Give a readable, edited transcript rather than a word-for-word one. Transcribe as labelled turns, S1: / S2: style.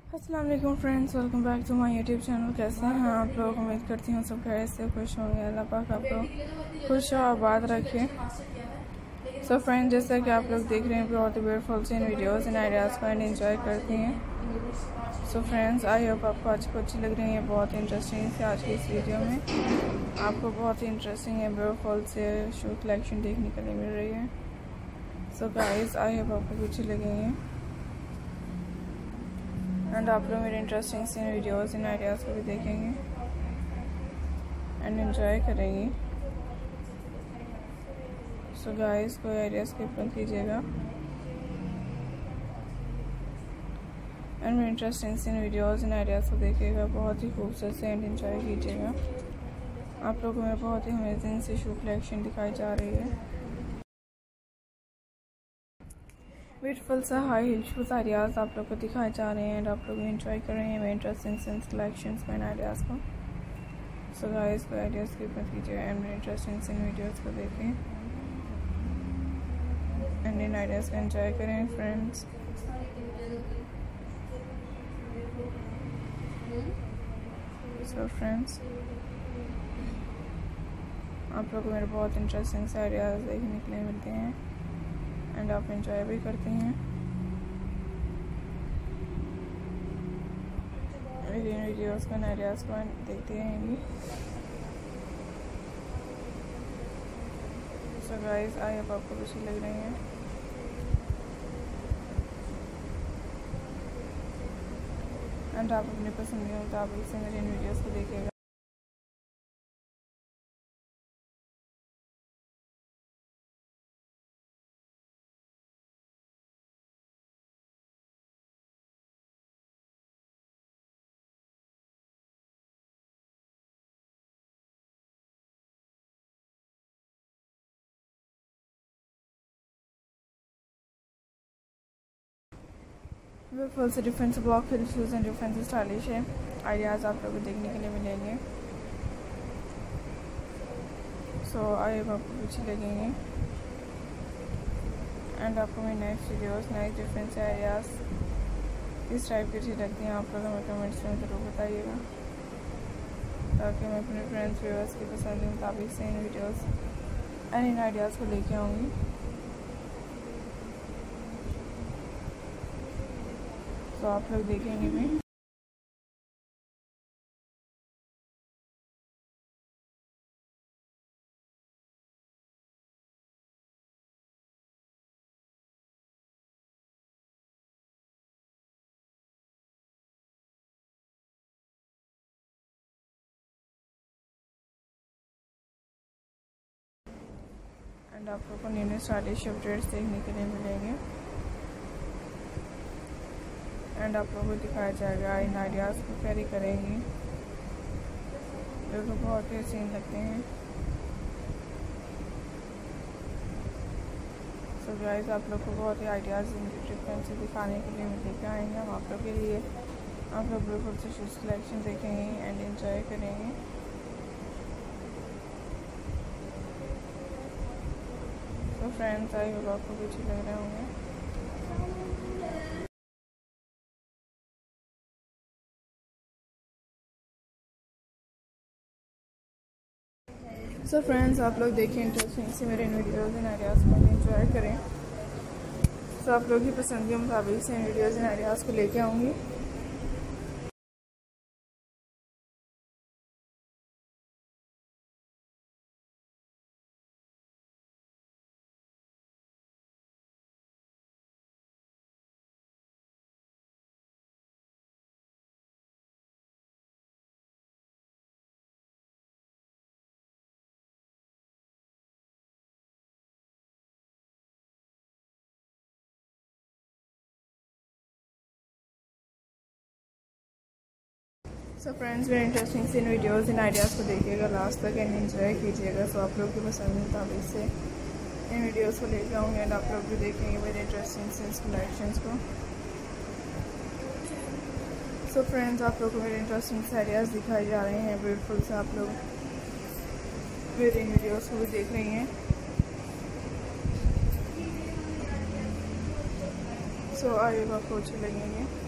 S1: अस्सलाम वालेकुम friends, welcome back to my YouTube channel. कैसे हैं आप लोग? उम्मीद करती हूँ सब खैर से खुश होंगे। अल्लाह पाक आप लोग खुश और आबाद रखें। सो फ्रेंड्स, जैसा कि आप लोग देख रहे हैं, बहुत ही ब्यूटीफुल सी वीडियोस एंड आइडियाज़ को एंजॉय करती हैं। सो फ्रेंड्स, आई होप आपको आज को अच्छी लग रही है। बहुत ही इंटरेस्टिंग से आज की इस वीडियो में आपको बहुत ही इंटरेस्टिंग है ब्यूटीफुल से शू कलेक्शन देखने के लिए मिल रही है। सो गाइस, आई होप आपको अच्छी लगेंगी एंड आप लोग मेरे इंटरेस्टिंग सी वीडियोस इन आइडियाज़ को भी देखेंगे एंड एंजॉय करेंगे। सो गाइस, कोई आइडिया स्किप मत कीजिएगा एंड मेरे इंटरेस्टिंग सी वीडियोस इन आइडियाज़ को देखिएगा, बहुत ही खूबसूरत से एंड एंजॉय कीजिएगा। आप लोगों में बहुत ही अमेजिंग सी शू कलेक्शन दिखाई जा रही है। ब्यूटीफुल सा हाई हिल शूज़ आइडियाज़ आप लोग को दिखाए जा रहे हैं एंड आप लोग एंजॉय कर रहे हैं मेरे इंटरेस्टिंग सेंस कलेक्शंस में आइडियाज़ को। सो गाइस, कोई आइडियाज़ स्किप मत कीजिए एंड मेरे इंटरेस्टिंग सेंस वीडियोज़ को देखें एंड इन आइडियाज़ को एंजॉय करें फ्रेंड्स। सो फ्रेंड्स, आप लोग को मेरे बहुत इंटरेस्टिंग से आइडियाज़ देखने के लिए मिलते हैं एंड आप एंजॉय भी करते हैं। मेरी इन वीडियोस को आइडियाज़ को देखते रहेंगी। सो गाइस, आई होप आपको अच्छी लग रही हैं एंड आप अपनी पसंद के मुताबिक से मेरी इन वीडियोस को देखिएगा। बिल्कुल से डिफरेंट से block heel shoes and different से स्टाइलिश है आइडियाज़ आप लोगों को देखने के लिए मिलेंगे। सो आई होप आपको अच्छी लगेंगे एंड आपको मेरी नेक्स्ट वीडियोस नेक्स्ट डिफरेंट से आइडियाज़ किस टाइप की अच्छी लगती हैं आप लोग हमें कमेंट्स में ज़रूर बताइएगा, ताकि मैं अपने फ्रेंड्स व्यूअर्स की पसंद के मुताबिक से इन वीडियोस एंड इन आइडियाज़ को लेके आऊँगी। तो आप लोग देखेंगे भी। एंड आप लोग को न्यू स्टाइलिश अपडेट्स देखने के लिए मिलेंगे एंड आप लोगों को दिखाया जाएगा इन आइडियाज़ को कैरी करेंगी जो तो बहुत ही सीन लगते हैं। सो गाइस, आप लोग को बहुत ही आइडियाज़ डिफरेंट से दिखाने के लिए लेकर आएंगे हम आप लोग के लिए। आप लोग बिल्कुल से शूज़ कलेक्शन देखेंगे एंड एंजॉय करेंगे। तो फ्रेंड्स, आई होप आपको अच्छे लग रहे होंगे। सो फ्रेंड्स, आप लोग देखिए इंटरेस्टिंग से मेरे वीडियोज़ एंड आइडियाज़ को एंजॉय करें। सो आप लोग की पसंद के मुताबिक से वीडियोज़ एंड आइडियाज़ को लेके आऊँगी। सो फ्रेंड्स, मेरे इंटरेस्टिंग से इन वीडियोज़ इन आइडियाज़ को देखिएगा लास्ट तक एंड एंजॉय कीजिएगा। सो आप लोग की पसंद के मुताबिक से इन वीडियोज़ को लेकर आऊँगी एंड आप लोग भी देखेंगे मेरे इंटरेस्टिंग से कलेक्शंस को। सो फ्रेंड्स, आप लोग को मेरे इंटरेस्टिंग से आइडियाज़ दिखाए जा रहे हैं ब्यूटीफुल से। आप लोग मेरे इन वीडियोज़ को भी देख रही हैं। सो आई होप आपको अच्छे लगेंगे।